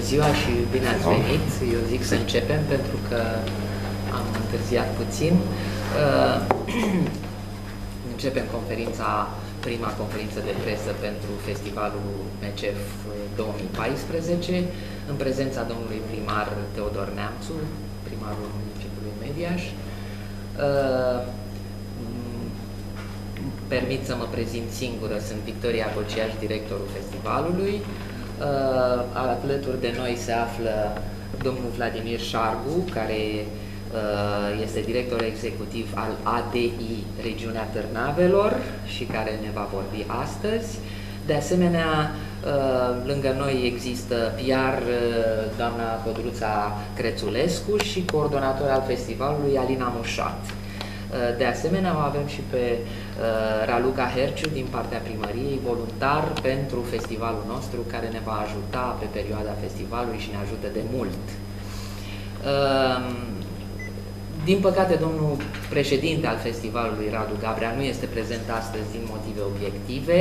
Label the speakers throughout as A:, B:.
A: ziua și bine ați venit. Eu zic să începem pentru că am întârziat puțin. Începem prima conferință de presă pentru festivalul MECEF 2014 în prezența domnului primar Teodor Neamțu, primarul municipiului Mediaș. Permit să mă prezint singură, sunt Victoria Bociaș, directorul festivalului. Alături de noi se află domnul Vladimir Șargu, care este director executiv al ADI Regiunea Târnavelor și care ne va vorbi astăzi. De asemenea, lângă noi există PR doamna Codruța Crețulescu și coordonator al festivalului Alina Mușat. De asemenea, o avem și pe Raluca Herciu din partea primăriei, voluntar pentru festivalul nostru, care ne va ajuta pe perioada festivalului și ne ajută de mult. Din păcate, domnul președinte al festivalului, Radu Gabrea, nu este prezent astăzi din motive obiective.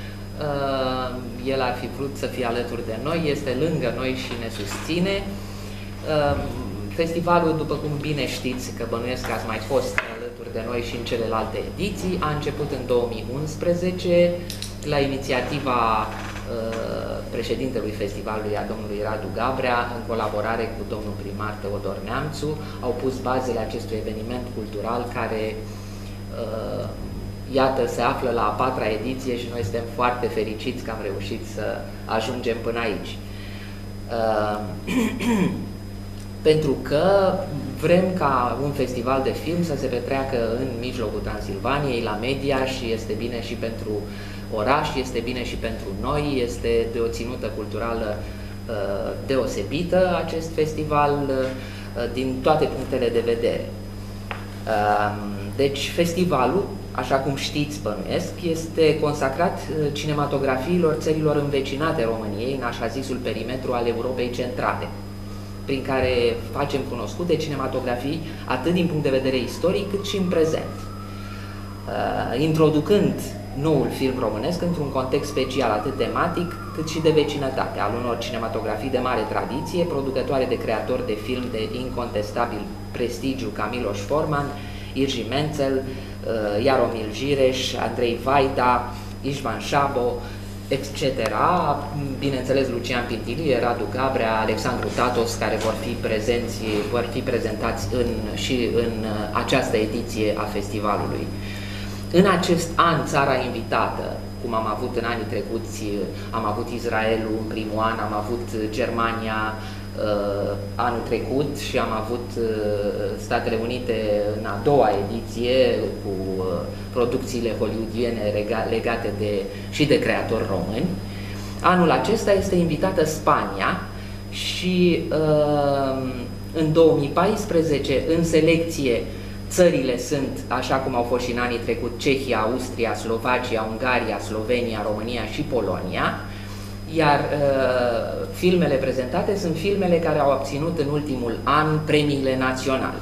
A: El ar fi vrut să fie alături de noi, este lângă noi și ne susține. Festivalul, după cum bine știți, că bănuiesc că ați mai fost alături de noi și în celelalte ediții, a început în 2011 la inițiativa președintelui festivalului, a domnului Radu Gabrea, în colaborare cu domnul primar Teodor Neamțu. Au pus bazele acestui eveniment cultural care, iată, se află la a 4-a ediție și noi suntem foarte fericiți că am reușit să ajungem până aici. Pentru că vrem ca un festival de film să se petreacă în mijlocul Transilvaniei, la Mediaș, și este bine și pentru oraș, este bine și pentru noi, este de o ținută culturală deosebită acest festival din toate punctele de vedere. Deci festivalul, așa cum știți, bănuiesc, este consacrat cinematografiilor țărilor învecinate României, în așa zisul perimetru al Europei Centrale, prin care facem cunoscute cinematografii atât din punct de vedere istoric cât și în prezent, introducând noul film românesc într-un context special, atât tematic cât și de vecinătate, al unor cinematografii de mare tradiție, producătoare de creatori de film de incontestabil prestigiu ca Miloš Forman, Irji Menzel, Jaromil Jireș, Andrei Vaida, Ișvan Șabo, etc. Bineînțeles, Lucian Pintilie, Radu Gabrea, Alexandru Tatos, care vor fi prezentați și în această ediție a festivalului. În acest an, țara invitată, cum am avut în anii trecuți, am avut Israelul în primul an, am avut Germania anul trecut și am avut Statele Unite în a 2-a ediție cu producțiile hollywoodiene legate și de creatori români. Anul acesta este invitată Spania și în 2014 în selecție țările sunt, așa cum au fost și în anii trecut, Cehia, Austria, Slovacia, Ungaria, Slovenia, România și Polonia, iar filmele prezentate sunt filmele care au obținut în ultimul an premiile naționale.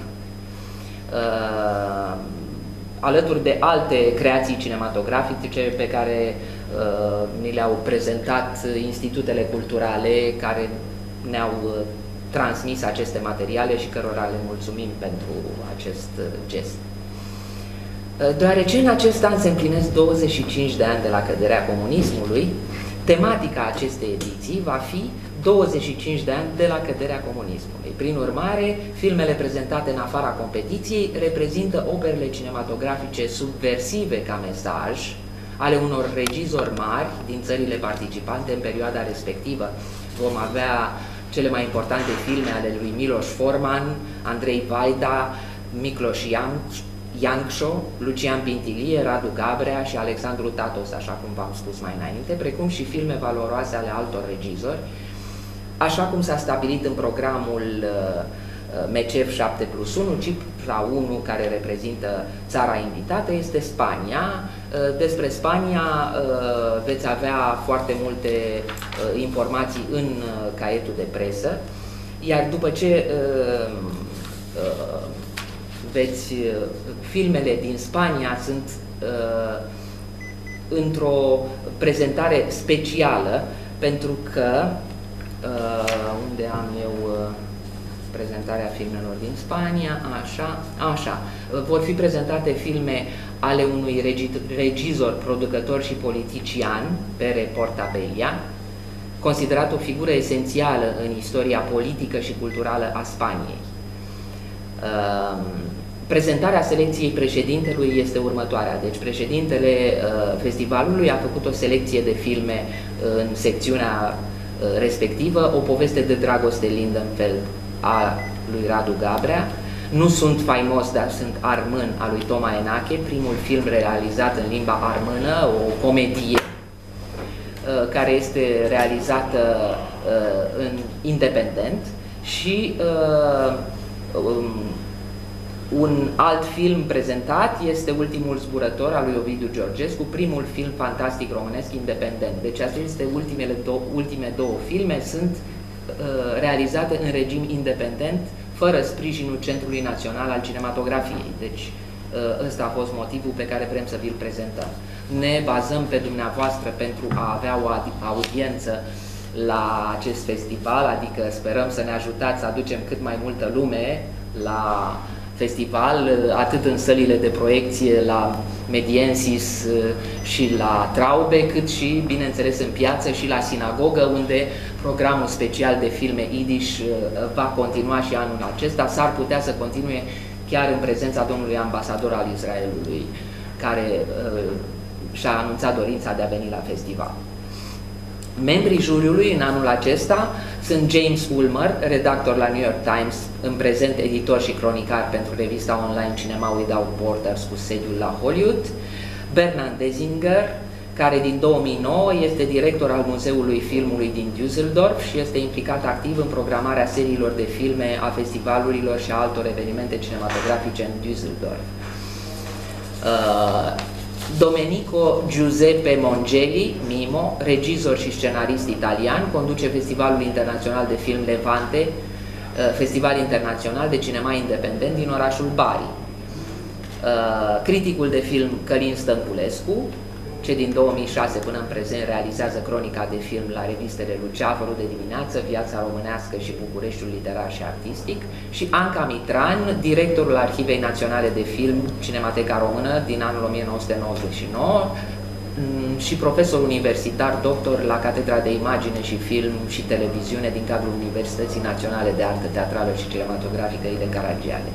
A: Alături de alte creații cinematografice pe care ni le-au prezentat institutele culturale care ne-au transmis aceste materiale și cărora le mulțumim pentru acest gest. Deoarece în acest an se împlinesc 25 de ani de la căderea comunismului, tematica acestei ediții va fi 25 de ani de la căderea comunismului. Prin urmare, filmele prezentate în afara competiției reprezintă operele cinematografice subversive ca mesaj ale unor regizori mari din țările participante în perioada respectivă. Vom avea cele mai importante filme ale lui Miloš Forman, Andrei Vaida, Miklos Jancsó, Lucian Pintilie, Radu Gabrea și Alexandru Tatos, așa cum v-am spus mai înainte, precum și filme valoroase ale altor regizori, așa cum s-a stabilit în programul MECEF 7+1, cifra 1 care reprezintă țara invitată este Spania. Despre Spania veți avea foarte multe informații în caietul de presă, iar după ce filmele din Spania sunt într-o prezentare specială, pentru că unde am eu prezentarea filmelor din Spania, așa. Vor fi prezentate filme ale unui regizor, producător și politician, Pere Portabella, considerat o figură esențială în istoria politică și culturală a Spaniei. Prezentarea selecției președintelui este următoarea. Deci președintele festivalului a făcut o selecție de filme în secțiunea respectivă, O poveste de dragoste Lindenfeld a lui Radu Gabrea, Nu sunt faimos, dar sunt armân a lui Toma Enache, primul film realizat în limba armână, o comedie care este realizată independent, și un alt film prezentat este Ultimul zburător al lui Ovidiu Georgescu, primul film fantastic românesc independent. Deci aceste ultime două filme sunt realizate în regim independent, fără sprijinul Centrului Național al Cinematografiei. Deci ăsta a fost motivul pe care vrem să vi-l prezentăm. Ne bazăm pe dumneavoastră pentru a avea o audiență la acest festival, adică sperăm să ne ajutați să aducem cât mai multă lume la festival, atât în sălile de proiecție la Mediensis și la Traube, cât și, bineînțeles, în piață și la sinagogă, unde programul special de filme Yiddish va continua și anul acesta. S-ar putea să continue chiar în prezența domnului ambasador al Israelului, care și-a anunțat dorința de a veni la festival. Membrii juriului în anul acesta sunt James Ulmer, redactor la New York Times, în prezent editor și cronicar pentru revista online Cinema Without Borders cu sediul la Hollywood, Bernard Desinger, care din 2009 este director al Muzeului Filmului din Düsseldorf și este implicat activ în programarea seriilor de filme, a festivalurilor și a altor evenimente cinematografice în Düsseldorf. Domenico Giuseppe Mongeli, Mimo, regizor și scenarist italian, conduce Festivalul Internațional de Film Levante, Festival Internațional de Cinema Independent din orașul Bari. Criticul de film Călin Stănculescu, ce din 2006 până în prezent realizează cronica de film la revistele Luceafărul de dimineață, Viața românească și Bucureștiul literar și artistic, și Anca Mitran, directorul Arhivei Naționale de Film Cinemateca Română din anul 1999 și profesor universitar doctor la Catedra de Imagine și Film și Televiziune din cadrul Universității Naționale de Artă Teatrală și Cinematografică Ile Caragiale.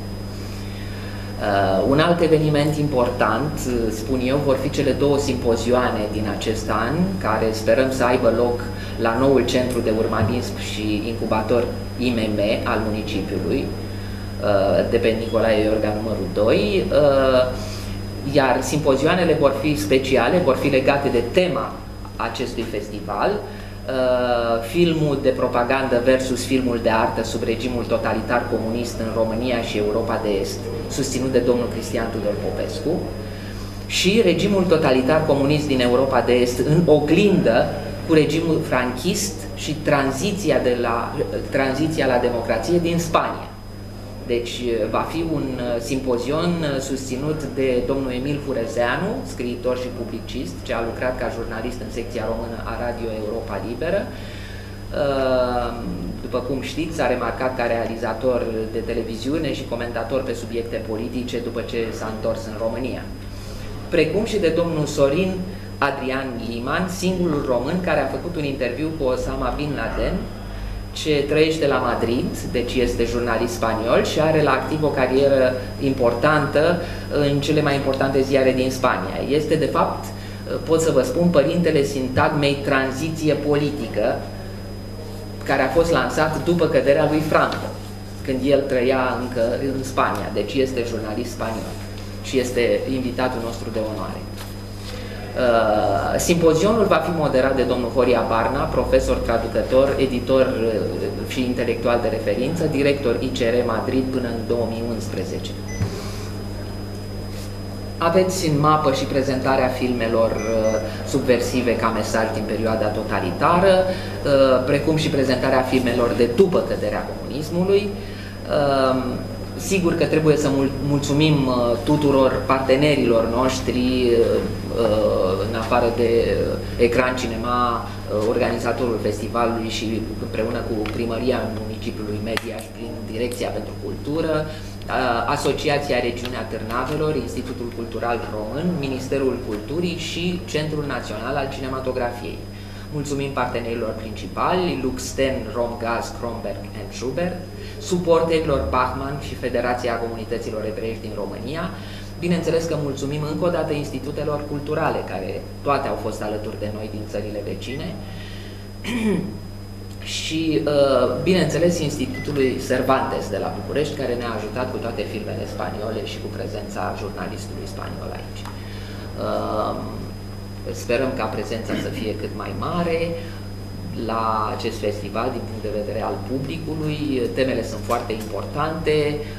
A: Un alt eveniment important, spun eu, vor fi cele două simpozioane din acest an, care sperăm să aibă loc la noul Centru de Urbanism și Incubator IMM al municipiului, de pe Nicolae Iorga numărul 2, iar simpozioanele vor fi speciale, vor fi legate de tema acestui festival, filmul de propagandă versus filmul de artă sub regimul totalitar comunist în România și Europa de Est, susținut de domnul Cristian Tudor Popescu, și regimul totalitar comunist din Europa de Est în oglindă cu regimul franchist și tranziția la democrație din Spania. Deci va fi un simpozion susținut de domnul Emil Furezeanu, scriitor și publicist, ce a lucrat ca jurnalist în secția română a Radio Europa Liberă. După cum știți, s-a remarcat ca realizator de televiziune și comentator pe subiecte politice după ce s-a întors în România. Precum și de domnul Sorin Adrian Liman, singurul român care a făcut un interviu cu Osama Bin Laden, ce trăiește la Madrid, deci este jurnalist spaniol și are la activ o carieră importantă în cele mai importante ziare din Spania. Este, de fapt, pot să vă spun, părintele sintagmei tranziție politică, care a fost lansat după căderea lui Franco, când el trăia încă în Spania. Deci este jurnalist spaniol și este invitatul nostru de onoare. Simpozionul va fi moderat de domnul Horia Barna, profesor, traducător, editor și intelectual de referință, director ICR Madrid până în 2011. Aveți în mapă și prezentarea filmelor subversive ca mesaj din perioada totalitară, precum și prezentarea filmelor de după căderea comunismului. Sigur că trebuie să mulțumim tuturor partenerilor noștri, în afară de Ecran Cinema, organizatorul festivalului și împreună cu Primăria Municipiului Mediaș prin Direcția pentru Cultură, Asociația Regiunea Târnavelor, Institutul Cultural Român, Ministerul Culturii și Centrul Național al Cinematografiei. Mulțumim partenerilor principali, Luxten, Romgaz, Kronberg and Schubert, suporterilor Bachmann și Federația Comunităților Evreiești din România. Bineînțeles că mulțumim încă o dată institutelor culturale, care toate au fost alături de noi din țările vecine. Și, bineînțeles, Institutului Cervantes de la București, care ne-a ajutat cu toate filmele spaniole și cu prezența jurnalistului spaniol aici. Sperăm ca prezența să fie cât mai mare la acest festival din punct de vedere al publicului. Temele sunt foarte importante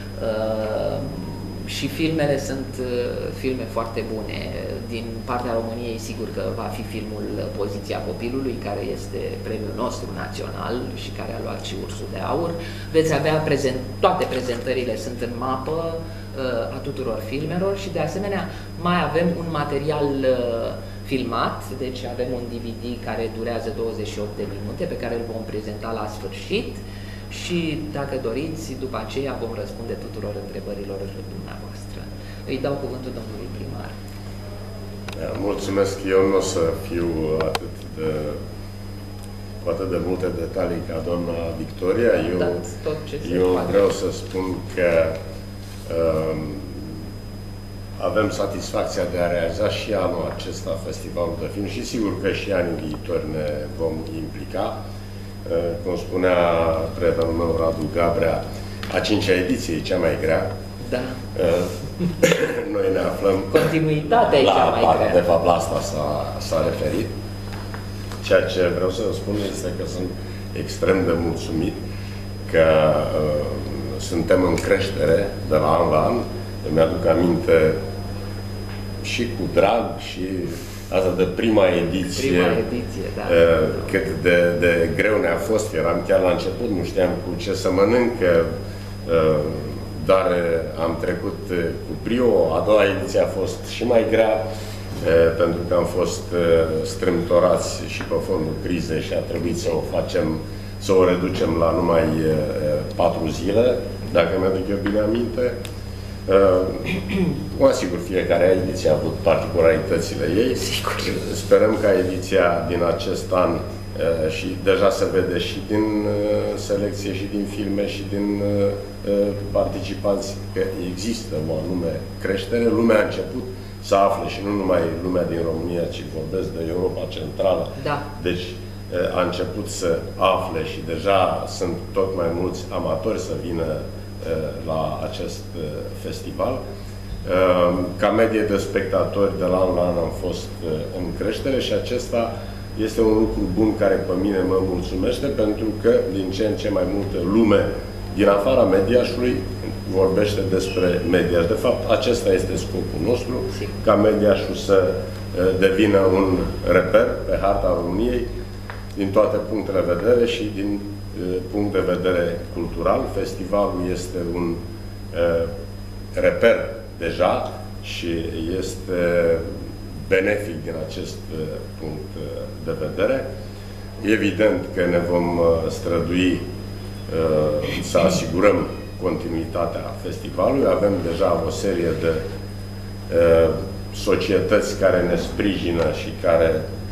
A: și filmele sunt filme foarte bune. Din partea României, sigur că va fi filmul Poziția copilului, care este premiul nostru național și care a luat și Ursul de Aur. Veți avea toate prezentările sunt în mapă a tuturor filmelor și de asemenea mai avem un material filmat, deci avem un DVD care durează 28 de minute pe care îl vom prezenta la sfârșit și dacă doriți, după aceea vom răspunde tuturor întrebărilor dumneavoastră. Îi dau cuvântul domnului primar.
B: Mulțumesc. Eu nu o să fiu cu atât de multe detalii ca doamna Victoria. Eu vreau să spun că avem satisfacția de a realiza și anul acesta festivalul de film și sigur că și anii viitori ne vom implica. Cum spunea prietenul meu Radu Gabrea, a 5-a ediție e cea mai grea.
A: Da.
B: Noi ne aflăm...
A: Continuitatea e cea mai grea.
B: De fapt, la asta s-a referit. Ceea ce vreau să vă spun este că sunt extrem de mulțumit că suntem în creștere de la an la an. Îmi aduc aminte și cu drag și asta de prima ediție,
A: da.
B: Cât de greu ne-a fost. Eram chiar la început, nu știam cu ce să mănânc, dar am trecut cu brio. A doua ediție a fost și mai grea, pentru că am fost strâmtorați și pe fondul crizei și a trebuit să o reducem la numai 4 zile, dacă mi-aduc eu bine aminte. Mă asigur, fiecare ediție a avut particularitățile ei.
A: Sigur.
B: Sperăm ca ediția din acest an și deja se vede și din selecție și din filme și din participanți că există o anume creștere. Lumea a început să afle și nu numai lumea din România, ci vorbesc de Europa Centrală.
A: Da.
B: Deci a început să afle și deja sunt tot mai mulți amatori să vină la acest festival. Ca medie de spectatori de la an la an am fost în creștere și acesta este un lucru bun care pe mine mă mulțumește, pentru că din ce în ce mai multă lume din afara Mediașului vorbește despre Mediaș. De fapt, acesta este scopul nostru, ca Mediașul să devină un reper pe harta României din toate punctele de vedere și din punct de vedere cultural. Festivalul este un reper deja și este benefic din acest punct de vedere. Evident că ne vom strădui să asigurăm continuitatea festivalului. Avem deja o serie de societăți care ne sprijină și care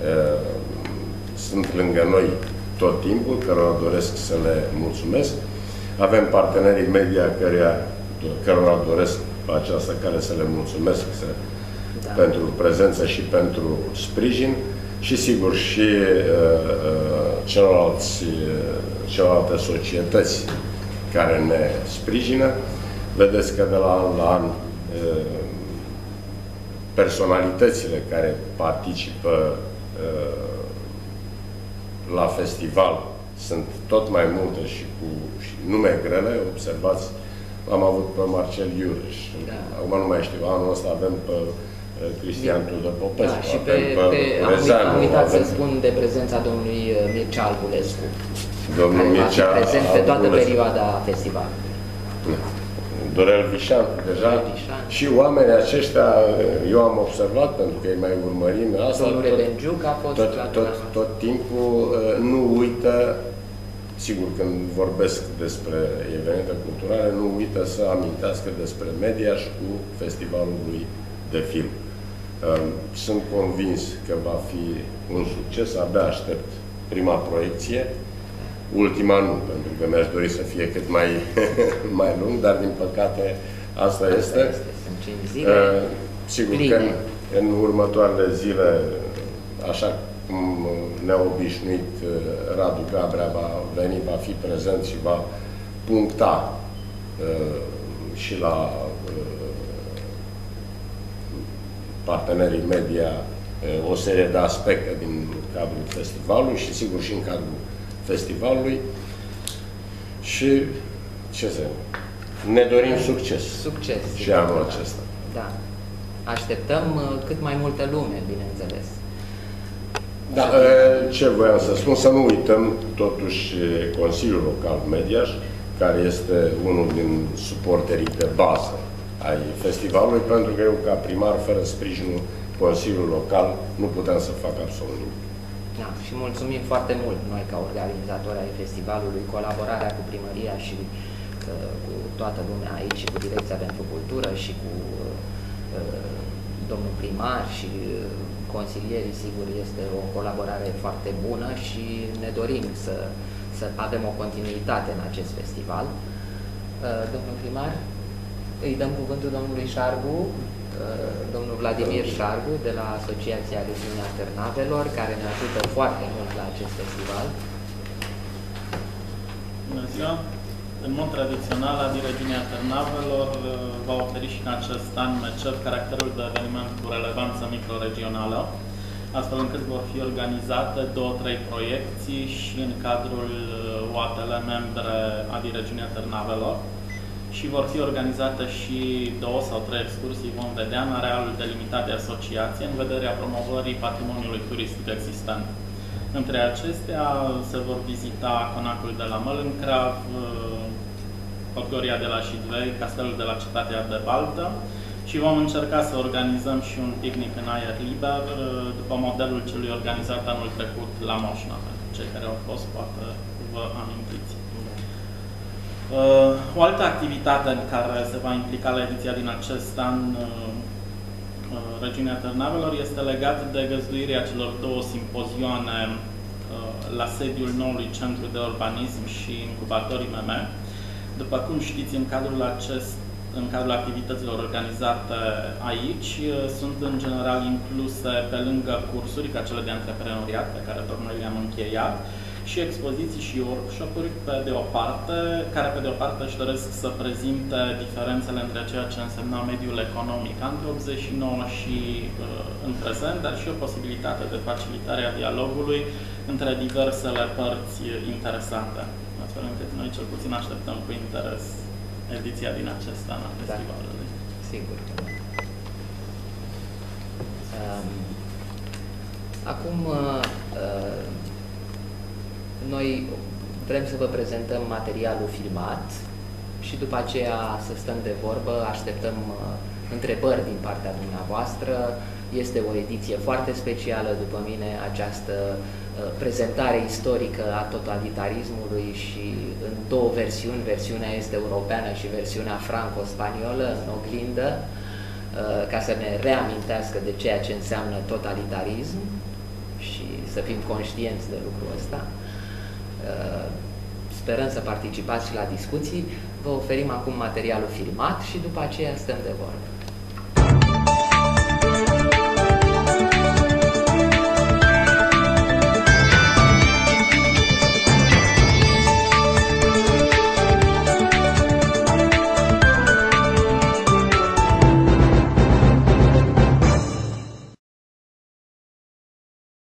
B: sunt lângă noi tot timpul, cărora doresc să le mulțumesc. Avem partenerii media cărora doresc pe această cale să le mulțumesc pentru prezență și pentru sprijin și sigur și celelalte societăți care ne sprijină. Vedeți că de la an la an personalitățile care participă la festival sunt tot mai multe și cu nume grele. Observați, am avut pe Marcel Iureș, acum nu mai știu, anul ăsta avem pe Cristian Tudor Popescu,
A: și am uitat să spun de prezența domnului Mircea Albulescu,
B: domnul
A: care
B: Mircea
A: va fi prezent pe toată perioada festivalului.
B: Dorel Vișan, deja. Și oamenii aceștia, eu am observat, pentru că îi mai urmărim asta, tot timpul nu uită, sigur când vorbesc despre evenimente culturale, nu uită să amintească despre Mediaș cu festivalul lui de film. Sunt convins că va fi un succes, abia aștept prima proiecție. Ultima nu, pentru că mi-aș dori să fie cât mai lung, dar din păcate asta este.
A: Sunt 5 zile
B: sigur că în următoarele zile, așa cum ne-a obișnuit, Radu Gabrea va veni, va fi prezent și va puncta și la partenerii media o serie de aspecte din cadrul festivalului și sigur și în cadrul festivalului și ce să ne dorim succes.
A: Succes.
B: Și anul acesta.
A: Da. Așteptăm cât mai multă lume, bineînțeles.
B: Da, ce voiam să spun, să nu uităm totuși Consiliul Local Mediaș, care este unul din suporterii de bază ai festivalului, pentru că eu, ca primar, fără sprijinul Consiliului Local, nu puteam să fac absolut nimic.
A: Da, și mulțumim foarte mult noi, ca organizatori ai festivalului, colaborarea cu primăria și cu toată lumea aici, și cu Direcția pentru Cultură, și cu domnul primar și consilierii, sigur, este o colaborare foarte bună și ne dorim să avem o continuitate în acest festival. Domnul primar, îi dăm cuvântul domnului Șargu, domnul Vladimir Șargu, de la Asociația Regiunea Târnavelor, care ne ajută foarte mult la acest festival.
C: Bună ziua! În mod tradițional, Regiunea Târnavelor va oferi și în acest an MECEF caracterul de eveniment cu relevanță microregională, astfel încât vor fi organizate 2-3 proiecții și în cadrul OATL membre Regiunea Târnavelor și vor fi organizate și 2 sau 3 excursii, vom vedea, în arealul delimitat de asociație, în vederea promovării patrimoniului turistic existent. Între acestea se vor vizita Conacul de la Mălâncrav, Podgoria de la Șidvei, Castelul de la Cetatea de Baltă și vom încerca să organizăm și un picnic în aer liber, după modelul celui organizat anul trecut la Moșna. Cei care au fost, poate vă amintiți. O altă activitate în care se va implica la ediția din acest an Regiunea Târnavelor este legat de găzduirea celor 2 simpozioane la sediul noului Centru de Urbanism și Incubator IMM. După cum știți, în cadrul activităților organizate aici, sunt în general incluse, pe lângă cursuri ca cele de antreprenoriat, pe care tocmai le-am încheiat, și expoziții și workshop-uri care pe de o parte își doresc să prezinte diferențele între ceea ce însemna mediul economic între 89 și în prezent, dar și o posibilitate de facilitare a dialogului între diversele părți interesante. Astfel încât noi cel puțin așteptăm cu interes ediția din acest an a festivalului.
A: Sigur că da. Acum noi vrem să vă prezentăm materialul filmat și după aceea să stăm de vorbă, așteptăm întrebări din partea dumneavoastră. Este o ediție foarte specială, după mine, această prezentare istorică a totalitarismului și în 2 versiuni, versiunea este europeană și versiunea franco-spaniolă în oglindă, ca să ne reamintească de ceea ce înseamnă totalitarism și să fim conștienți de lucrul ăsta. Sperăm să participați și la discuții. Vă oferim acum materialul filmat și după aceea stăm de vorbă.